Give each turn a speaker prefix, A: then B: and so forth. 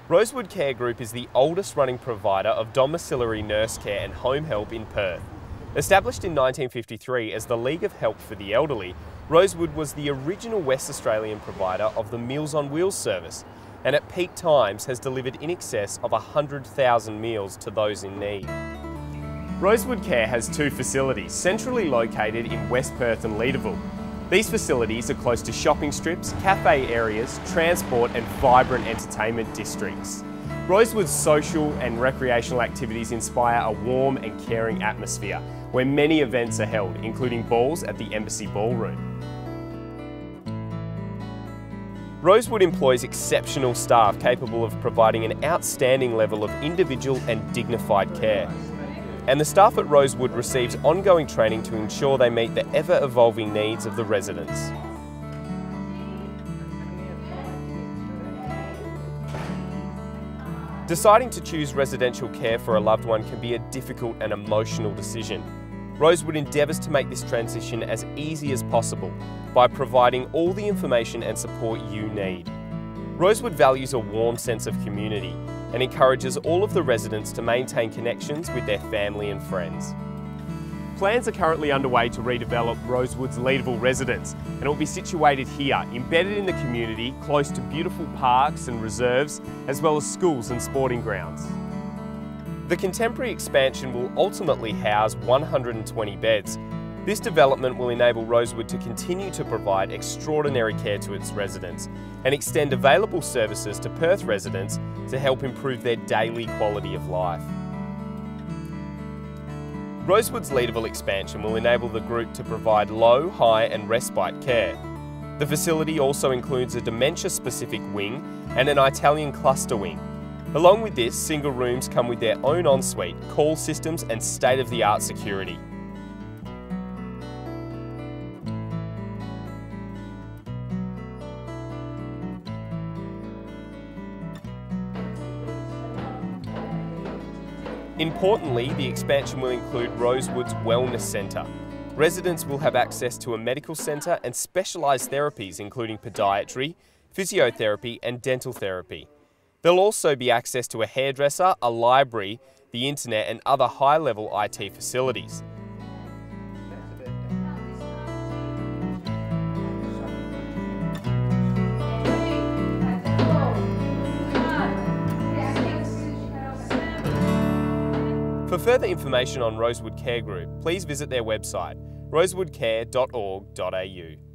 A: Rosewood Care Group is the oldest running provider of domiciliary nurse care and home help in Perth. Established in 1953 as the League of Help for the Elderly, Rosewood was the original West Australian provider of the Meals on Wheels service, and at peak times has delivered in excess of 100,000 meals to those in need. Rosewood Care has two facilities, centrally located in West Perth and Leederville. These facilities are close to shopping strips, cafe areas, transport and vibrant entertainment districts. Rosewood's social and recreational activities inspire a warm and caring atmosphere, where many events are held, including balls at the Embassy Ballroom. Rosewood employs exceptional staff capable of providing an outstanding level of individual and dignified care. And the staff at Rosewood receives ongoing training to ensure they meet the ever-evolving needs of the residents. Deciding to choose residential care for a loved one can be a difficult and emotional decision. Rosewood endeavours to make this transition as easy as possible by providing all the information and support you need. Rosewood values a warm sense of community and encourages all of the residents to maintain connections with their family and friends. Plans are currently underway to redevelop Rosewood's Leederville residence, and it will be situated here, embedded in the community, close to beautiful parks and reserves, as well as schools and sporting grounds. The contemporary expansion will ultimately house 120 beds. This development will enable Rosewood to continue to provide extraordinary care to its residents and extend available services to Perth residents to help improve their daily quality of life. Rosewood's Leederville expansion will enable the group to provide low, high and respite care. The facility also includes a dementia-specific wing and an Italian cluster wing. Along with this, single rooms come with their own ensuite, call systems and state-of-the-art security. Importantly, the expansion will include Rosewood's Wellness Centre. Residents will have access to a medical centre and specialised therapies including podiatry, physiotherapy and dental therapy. There'll also be access to a hairdresser, a library, the internet and other high-level IT facilities. For further information on Rosewood Care Group, please visit their website, rosewoodcare.org.au.